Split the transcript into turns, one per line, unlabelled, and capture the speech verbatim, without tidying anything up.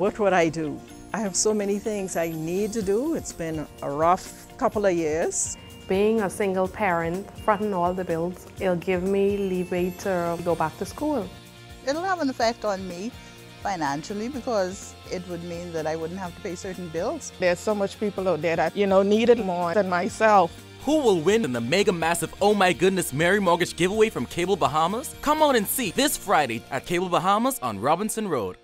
what would I do? I have so many things I need to do. It's been a rough couple of years.
Being a single parent, fronting all the bills, it'll give me leeway to go back to school.
It'll have an effect on me financially because it would mean that I wouldn't have to pay certain bills.
There's so much people out there that, you know, need it more than myself.
Who will win in the mega massive Oh My Goodness Mary Mortgage giveaway from Cable Bahamas? Come on and see this Friday at Cable Bahamas on Robinson Road.